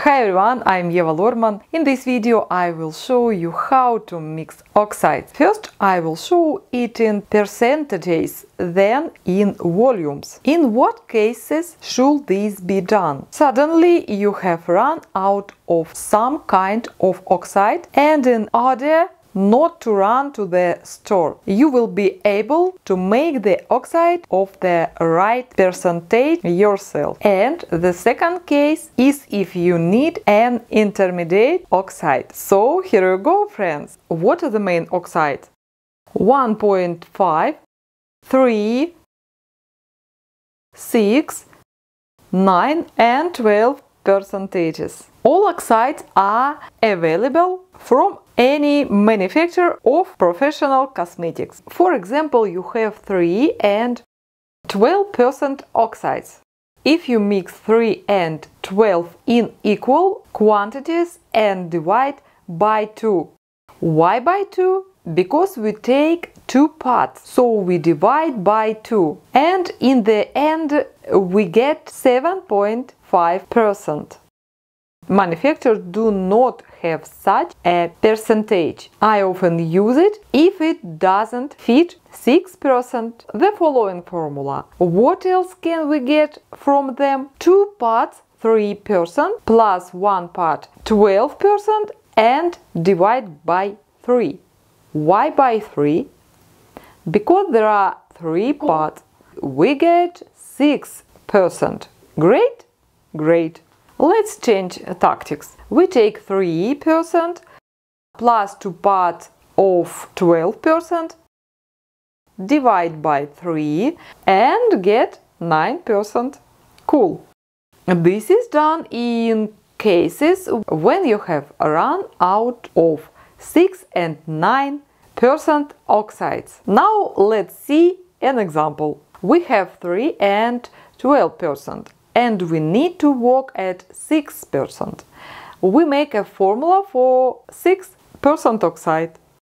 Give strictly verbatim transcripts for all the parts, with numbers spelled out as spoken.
Hi everyone, I'm Eva Lorman. In this video I will show you how to mix oxides. First I will show it in percentages, then in volumes. In what cases should this be done? Suddenly you have run out of some kind of oxide and in order not to run to the store, you will be able to make the oxide of the right percentage yourself. And the second case is if you need an intermediate oxide. So here you go, friends. What are the main oxides? one point five, three, six, nine and twelve percentages. All oxides are available from any manufacturer of professional cosmetics. For example, you have three and twelve percent oxides. If you mix three and twelve in equal quantities and divide by two. Why by two? Because we take two parts, so we divide by two. And in the end we get seven point five percent. Manufacturers do not have such a percentage. I often use it if it doesn't fit six percent. The following formula. What else can we get from them? two parts three percent plus one part twelve percent and divide by three. Why by three? Because there are three parts. We get six percent. Great? Great. Let's change tactics. We take three percent plus two parts of twelve percent, divide by three and get nine percent. Cool. This is done in cases when you have run out of six and nine percent oxides. Now let's see an example. We have three and twelve percent. And we need to work at six percent. We make a formula for six percent oxide.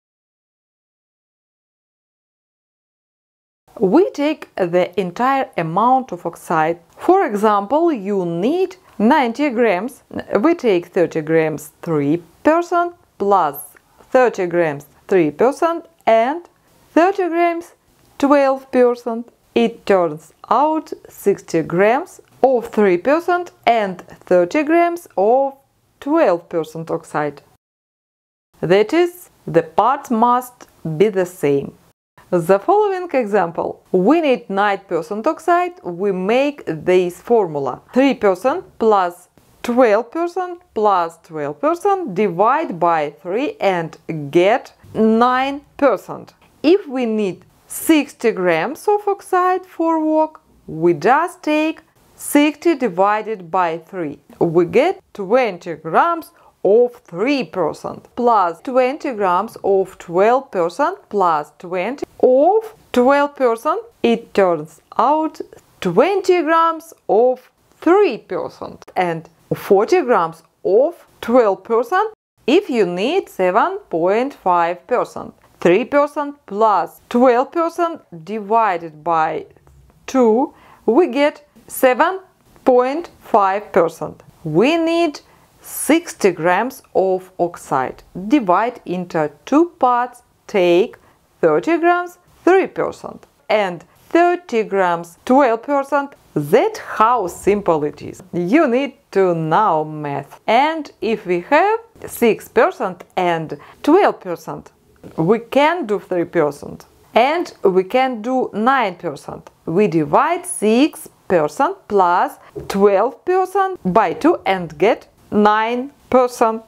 We take the entire amount of oxide. For example, you need ninety grams. We take thirty grams three percent plus thirty grams three percent and thirty grams twelve percent. It turns out sixty grams of three percent and thirty grams of twelve percent oxide. That is, the parts must be the same. The following example. We need nine percent oxide. We make this formula. three percent plus twelve percent plus twelve percent divide by three and get nine percent. If we need sixty grams of oxide for work, we just take sixty divided by three. We get twenty grams of three percent plus twenty grams of twelve percent plus twenty of twelve percent. It turns out twenty grams of three percent and forty grams of twelve percent if you need seven point five percent. three percent plus twelve percent divided by two, we get seven point five percent. We need sixty grams of oxide. Divide into two parts, take thirty grams three percent and thirty grams twelve percent. That's how simple it is. You need to know math. And if we have six percent and twelve percent, we can do three percent and we can do nine percent. We divide six percent plus twelve percent by two and get nine percent.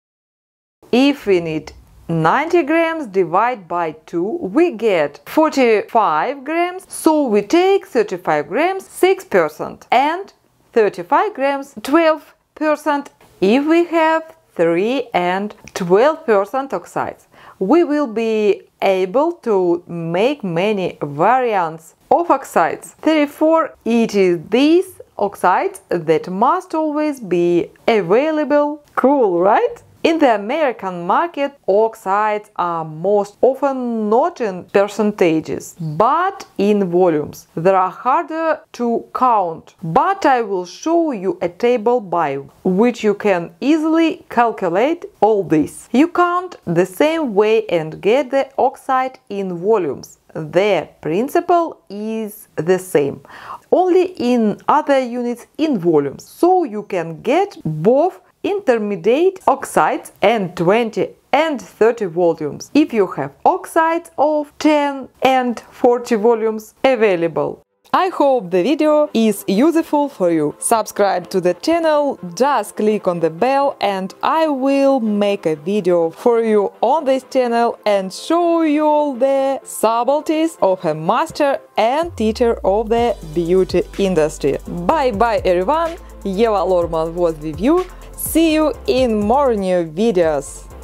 If we need ninety grams, divide by two, we get forty-five grams. So we take thirty-five grams six percent and thirty-five grams twelve percent. If we have three and twelve percent oxides, we will be able to make many variants of oxides. Therefore, it is these oxides that must always be available. Cool, right? In the American market, oxides are most often not in percentages, but in volumes. They are harder to count, but I will show you a table by which you can easily calculate all this. You count the same way and get the oxide in volumes. The principle is the same, only in other units in volumes, so you can get both intermediate oxides and twenty and thirty volumes if you have oxides of ten and forty volumes available. I hope the video is useful for you. Subscribe to the channel, just click on the bell and I will make a video for you on this channel and show you all the subtleties of a master and teacher of the beauty industry. Bye bye everyone, Eva Lorman was with you. See you in more new videos.